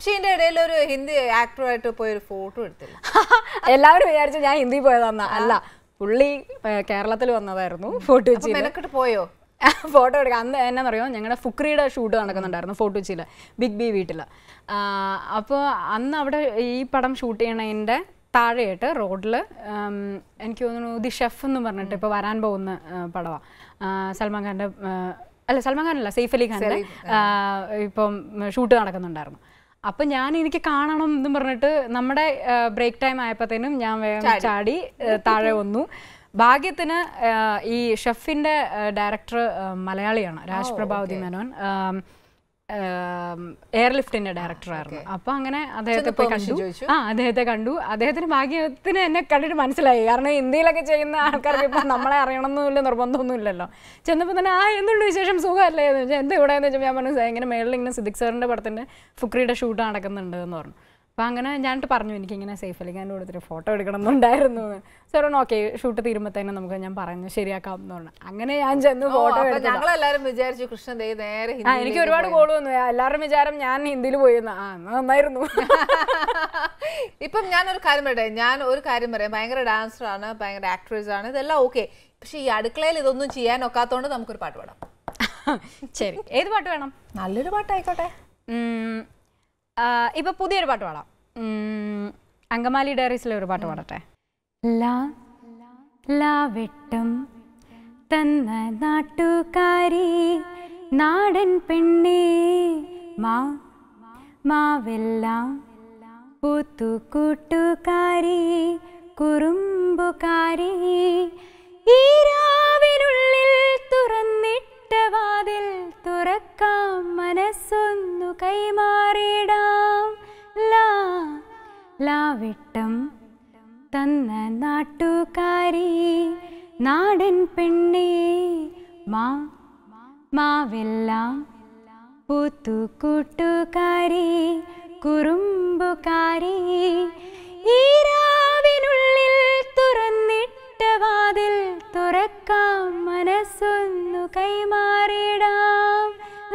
പക്ഷെ ഇതിന്റെ ഇടയിൽ ഒരു ഹിന്ദി ആക്ടറുമായിട്ട് പോയി ഒരു ഫോട്ടോ എടുത്തില്ല. എല്ലാവരും വിചാരിച്ചു ഞാൻ ഹിന്ദി പോയതാന്നാ. അല്ല, പുള്ളി കേരളത്തിൽ വന്നതായിരുന്നു. ഫോർട്ട് കൊച്ചിയിൽ പോയോ ഫോട്ടോ എടുക്കാം. അന്ന് എന്നാന്നറിയോ, ഞങ്ങളുടെ ഫുക്രിയുടെ ഷൂട്ട് നടക്കുന്നുണ്ടായിരുന്നു ഫോർട്ട് കൊച്ചിയിൽ, ബിഗ് ബി വീട്ടിൽ. അപ്പോൾ അന്ന് അവിടെ ഈ പടം ഷൂട്ട് ചെയ്യണതിൻ്റെ താഴെയായിട്ട് റോഡിൽ എനിക്ക് തോന്നുന്നു ദി ഷെഫ് എന്ന് പറഞ്ഞിട്ട് ഇപ്പോൾ വരാൻ പോകുന്ന പടമാണ്. സൽമാൻ ഖാൻ്റെ അല്ല, സൽമാൻ ഖാനല്ല, സെയ്ഫ് അലി ഖാൻ്റെ ഇപ്പം ഷൂട്ട് നടക്കുന്നുണ്ടായിരുന്നു. അപ്പം എനിക്ക് കാണണം എന്നും പറഞ്ഞിട്ട് നമ്മുടെ ബ്രേക്ക് ടൈം ആയപ്പോഴത്തേനും ഞാൻ വേഗം ചാടി താഴെ വന്നു. ഭാഗ്യത്തിന് ഈ ഷെഫിൻ്റെ ഡയറക്ടർ മലയാളിയാണ്, രാജ് പ്രഭാവതി മേനോൻ, എയർലിഫ്റ്റിന്റെ ഡയറക്ടറായിരുന്നു. അപ്പൊ അങ്ങനെ അദ്ദേഹത്തെ പോയി കണ്ടു. അദ്ദേഹത്തെ കണ്ടു. അദ്ദേഹത്തിന് ഭാഗ്യത്തിന് എന്നെ കണ്ടിട്ട് മനസ്സിലായി. കാരണം ഇന്ത്യയിലൊക്കെ ചെയ്യുന്ന ആൾക്കാർക്ക് ഇപ്പൊ നമ്മളെ അറിയണമെന്നില്ല, നിർബന്ധമൊന്നും ഇല്ലല്ലോ. ചെന്നപ്പോൾ തന്നെ എന്തുണ്ട് വിശേഷം, സുഖമല്ലേ എന്ന് ചോദിച്ചാൽ എന്ത് ഇവിടെ എന്ന് വെച്ചാൽ ഞാൻ പറഞ്ഞു ഇങ്ങനെ മേളിൽ ഇങ്ങനെ സിദ്ദിഖ് സാറിന്റെ പടത്തിന്റെ ഫുക്രിയുടെ ഷൂട്ട് നടക്കുന്നുണ്ട് എന്ന് പറഞ്ഞു. അപ്പം അങ്ങനെ ഞാനിട്ട് പറഞ്ഞു എനിക്കിങ്ങനെ സെയ്ഫ് അലി ഖാൻ്റെ കൊടുത്തിട്ട് ഫോട്ടോ എടുക്കണം എന്നുണ്ടായിരുന്നു. സാർ ഓക്കെ, ഷൂട്ട് തീരുമ്പോഴത്തേനും നമുക്ക് ഞാൻ പറഞ്ഞു ശരിയാക്കാം എന്ന് പറഞ്ഞു. അങ്ങനെ ഞാൻ ചെന്ന് ഫോട്ടോ എടുത്തു. ഞങ്ങളെല്ലാരും വിചാരിച്ചു കൃഷ്ണൻ നേരെ എനിക്ക് ഒരുപാട് കോൾ വന്നു. എല്ലാവരും വിചാരം ഞാൻ ഹിന്ദിയിൽ പോയിരുന്നു. നന്നായിരുന്നു. ഇപ്പം ഞാനൊരു കാര്യം പറയട്ടെ, ഞാൻ ഒരു കാര്യം പറയാം, ഭയങ്കര ഡാൻസറാണ്, ഭയങ്കര ആക്ട്രസ് ആണ്, ഇതെല്ലാം ഓക്കെ. പക്ഷെ ഈ അടുക്കളയിൽ ഇതൊന്നും ചെയ്യാൻ ഒക്കാത്തോണ്ട് നമുക്കൊരു പാട്ട് പാടാം. ശരി, ഏത് പാട്ട് വേണം? നല്ലൊരു പാട്ടായിക്കോട്ടെ. ഇപ്പൊ പുതിയൊരു പാട്ട് പാടാം. അങ്കമാലി ഡയറീസിലെ ഒരു പാട്ട് പാടട്ടെ. ലാ ലാ വെട്ടം തന്ന നാട്ടുകാരി നാടൻ പെണ്ണേ, മാവെല്ലാം പൂത്തു കൂട്ടുകാരി കുറുമ്പുകാരി, ഈ രാവിനുള്ളിൽ തുറന്നിട്ട വാതിൽ തുറക്കാം മനസ്സൊന്നു കൈമാറിടാം. ലാവിട്ടം തന്ന നാട്ടുകാരി നാടൻ പെണ്ണേ, മാവെല്ലാം പൂത്തു കൂട്ടുകാരി കുറുമ്പുകാരി, ഈ രാവിനുള്ളിൽ തുറന്നിട്ട വാതിൽ തുറക്കാം മനസ്സൊന്നു കൈമാറിടാം.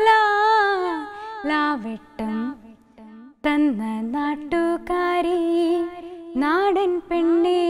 ലാവെട്ടം തന്ന നാട്ടുകാരി നാടൻ പെണ്ണേ.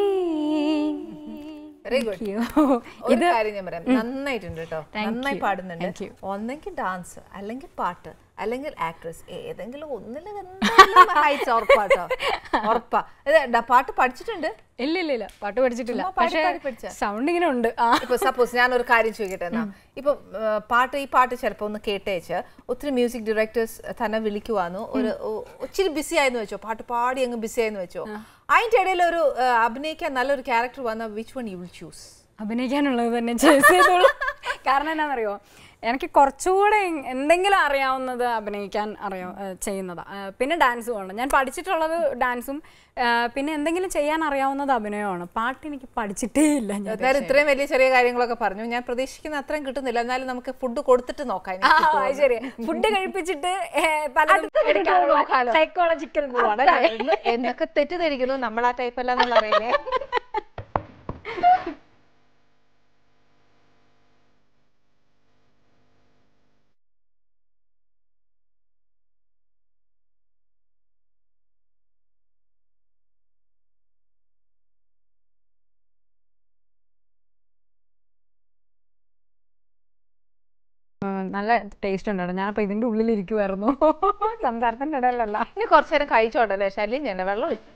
ഇത് കാര്യം ഞാൻ പറയാം, നന്നായിട്ടുണ്ട് കേട്ടോ, നന്നായി പാടുന്നുണ്ട്. ഒന്നെങ്കിൽ ഡാൻസ്, അല്ലെങ്കിൽ പാട്ട്, അല്ലെങ്കിൽ ആക്ട്രസ്, ഏതെങ്കിലും ഒന്നിലും ഉറപ്പാട്ടോ, ഉറപ്പാ. പാട്ട് പഠിച്ചിട്ടുണ്ട്? ഇല്ല, പാട്ട് പഠിച്ചിട്ടില്ല. സൗണ്ട് ഇങ്ങനെ ഉണ്ട്. ഇപ്പൊ സപ്പോസ് ഞാനൊരു കാര്യം ചോദിക്കട്ടെ എന്നാ, ഇപ്പൊ ഈ പാട്ട് ചിലപ്പോ ഒന്ന് കേട്ടേച്ച് ഒത്തിരി മ്യൂസിക് ഡയറക്ടേഴ്സ് തന്നെ വിളിക്കുവാന്നു, ഒത്തിരി ബിസി ആയെന്ന് വെച്ചോ, പാട്ട് പാടി അങ്ങ് ബിസി ആയെന്ന് വെച്ചോ, അതിന്റെ ഇടയിൽ ഒരു അഭിനയിക്കാൻ നല്ലൊരു ക്യാരക്ടർ വന്ന which one you will choose? അഭിനയിക്കാനുള്ളത് തന്നെ ചെയ്തോളൂ. കാരണം എന്താണെന്നറിയോ, എനിക്ക് കുറച്ചുകൂടെ എന്തെങ്കിലും അറിയാവുന്നത് അഭിനയിക്കാൻ ചെയ്യുന്നതാണ്. പിന്നെ ഡാൻസും ആണ്. ഞാൻ പഠിച്ചിട്ടുള്ളത് ഡാൻസും, പിന്നെ എന്തെങ്കിലും ചെയ്യാൻ അറിയാവുന്നത് അഭിനയമാണ്. പാട്ട് എനിക്ക് പഠിച്ചിട്ടേ ഇല്ല. ഞാൻ ഇത്രയും വലിയ ചെറിയ കാര്യങ്ങളൊക്കെ പറഞ്ഞു, ഞാൻ പ്രതീക്ഷിക്കുന്ന അത്രയും കിട്ടുന്നില്ല. എന്നാലും നമുക്ക് ഫുഡ് കൊടുത്തിട്ട് നോക്കാം. ശരി, ഫുഡ് കഴിപ്പിച്ചിട്ട് സൈക്കോളജിക്കൽ എന്നൊക്കെ തെറ്റിദ്ധരിക്കുന്നു. നമ്മൾ ആ ടൈപ്പ് അല്ല എന്നുള്ള അറിയില്ലേ. നല്ല ടേസ്റ്റ് ഉണ്ടായിരുന്നു. ഞാനിപ്പോ ഇതിന്റെ ഉള്ളിൽ ഇരിക്കുവായിരുന്നു, സംസാരത്തിന്റെ ഇടയിലല്ല. ഇനി കുറച്ചു നേരം കഴിച്ചോണ്ടല്ലേ, ശല്യം ചെയ്യണ്ട, വെള്ളം ഒഴിച്ചു.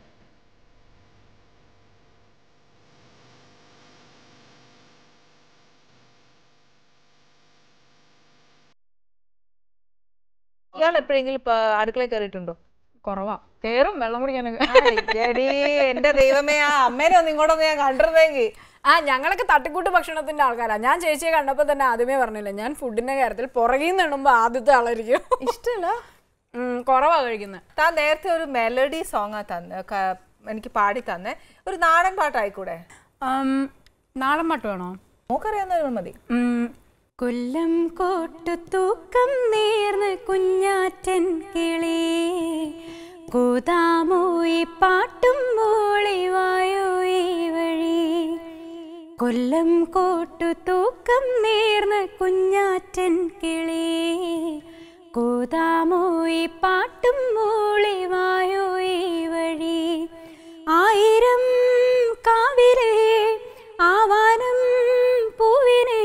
ഇയാൾ എപ്പോഴെങ്കിലും അടുക്കളയിൽ കയറിയിട്ടുണ്ടോ? കുറവാ, കേറും വെള്ളം കുടിക്കാനൊക്കെ. എന്റെ ദൈവമേ, ആ അമ്മേനെ ഒന്ന് ഇങ്ങോട്ടൊന്ന് ഞാൻ കണ്ടിരുന്നെങ്കിൽ. ഞങ്ങളൊക്കെ തട്ടിക്കൂട്ട് ഭക്ഷണത്തിന്റെ ആൾക്കാരാണ്. ഞാൻ ചേച്ചിയെ കണ്ടപ്പോ തന്നെ ആദ്യമേ പറഞ്ഞില്ല, ഞാൻ ഫുഡിന്റെ കാര്യത്തിൽ പുറകിൽ നിന്ന് എണ്ണുമ്പോ ആദ്യത്തെ ആളായിരിക്കും. ഇഷ്ടമല്ല, കുറവാ കഴിക്കുന്നത്. താൻ നേരത്തെ ഒരു മെലഡി സോങ്ങാ എനിക്ക് പാടി തന്നെ, ഒരു നാടൻ പാട്ടായിക്കൂടെ? നാടൻ പാട്ട് വേണോ? നോക്കറിയാവുന്ന മതി. കൊല്ലം കോട്ടു തൂക്കം നേർന്ന് കുഞ്ഞാറ്റൻ കിളി, കൂതാമോ ഈ പാട്ടും മൂളിവായോ ഈ വഴി. കൊല്ലം കോട്ടു തൂക്കം നേർന്ന് കുഞ്ഞാറ്റൻ കിളി, കൂതാമോ ഈ പാട്ടും മൂളിവായോ ഈ വഴി, ആയിരം കാവിലെ ആവാനം പൂവിനെ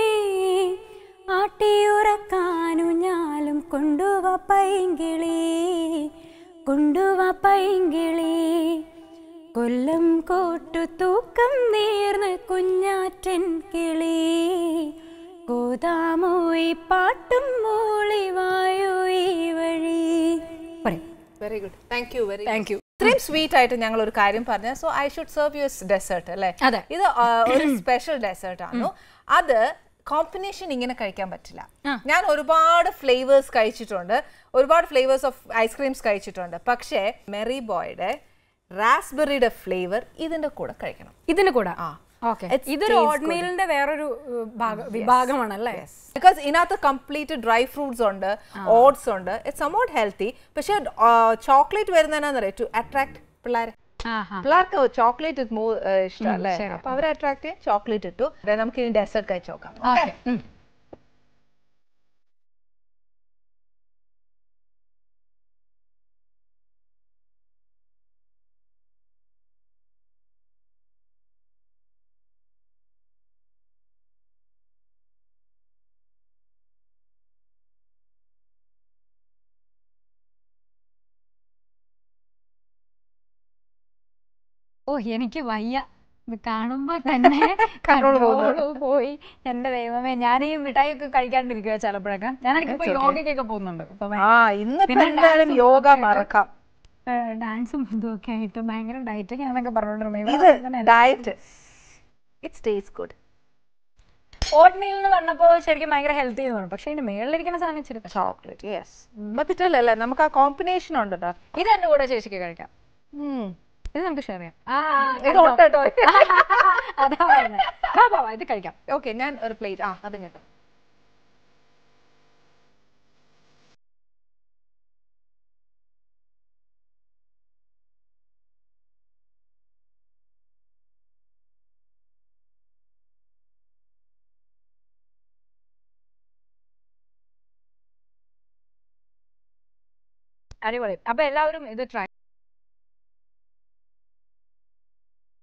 ആട്ടിയുറക്കാനു ഞാലും കൊണ്ടുവാ പൈങ്കിളി, കൊണ്ടുവാ പൈങ്കിളി. കൊല്ലം കോട്ടു തൂക്കം നേർന്ന് കുഞ്ഞാറ്റൻ കിളി, കൂതാമോ ഈ പാട്ടും മൂളിവായോ ഈ വഴി. Very good, thank you. ഇത്രയും സ്വീറ്റ് ആയിട്ട് ഞങ്ങൾ ഒരു കാര്യം പറഞ്ഞു. So I should serve you dessert അല്ലേ? ഇത് ഒരു സ്പെഷ്യൽ ഡെസേർട്ട് ആണ്. അത് കോമ്പിനേഷൻ ഇങ്ങനെ കഴിക്കാൻ പറ്റില്ല. ഞാൻ ഒരുപാട് ഫ്ലേവേഴ്സ് കഴിച്ചിട്ടുണ്ട്, ഒരുപാട് ഫ്ലേവേഴ്സ് ഓഫ് ഐസ്ക്രീംസ് കഴിച്ചിട്ടുണ്ട്. പക്ഷേ മെറി ബോയുടെ റാസ്ബെറിയുടെ ഫ്ലേവർ ഇതിന്റെ കൂടെ കഴിക്കണം. ഇതിന്റെ കൂടെ ഇതൊരു ഓട്ട്മീലിന്റെ വേറൊരു വിഭാഗമാണല്ലേ? ബിക്കോസ് ഇതിനകത്ത് കംപ്ലീറ്റ് ഡ്രൈ ഫ്രൂട്ട്സ് ഉണ്ട്, ഓട്സ് ഉണ്ട്. It's somewhat healthy. പക്ഷെ ചോക്ലേറ്റ് വരുന്നതിനാന്നറിയാം ടു അട്രാക്ട് പിള്ളേരെ. പിള്ളേർക്ക് ചോക്ലേറ്റ് ഇഷ്ടമല്ലേ? അപ്പൊ അവരെ അട്രാക്ട് ചെയ്യാൻ ചോക്ലേറ്റ് ഇട്ടു. നമുക്ക് ഇനി ഡെസേർട്ട് കഴിച്ചു നോക്കാം. ഓ എനിക്ക് വയ്യ, ഇത് കാണുമ്പോ തന്നെ കൺട്രോള് പോയി. എന്റെ ദൈവമേ, ഞാൻ ഈ മിഠായി ഒക്കെ കഴിക്കാണ്ടിരിക്കുക ചിലപ്പോഴൊക്കെ. ഞാനിപ്പോ യോഗയ്ക്കൊക്കെ പോകുന്നുണ്ട്. യോഗ മറക്കാം, ഡാൻസും ഇതൊക്കെ ആയിട്ട് ഭയങ്കര ഡയറ്റ് ഞാനൊക്കെ പറഞ്ഞോണ്ടിരുന്നത്. ഓട്ട്മീൽ എന്ന് പറഞ്ഞപ്പോ ശരിക്കും ഭയങ്കര ഹെൽത്തി എന്ന് പറഞ്ഞു. പക്ഷെ ഇതിന്റെ മേളിലിരിക്കുന്ന സാധനം ഇച്ചിരി ചോക്ലേറ്റ്. യെസ്, നമുക്ക് ആ കോമ്പിനേഷൻ ഉണ്ടല്ലോ. ഇത് എന്റെ കൂടെ ചേച്ചിക്ക് കഴിക്കാം. ഇത് നമുക്ക് ഷെയർ ചെയ്യാം. ഇത് കഴിക്കാം. ഓക്കെ, ഞാൻ ഒരു പ്ലേറ്റ്. അത് കേട്ടോ. അടിപൊളി. അപ്പൊ എല്ലാവരും ഇത് ട്രൈ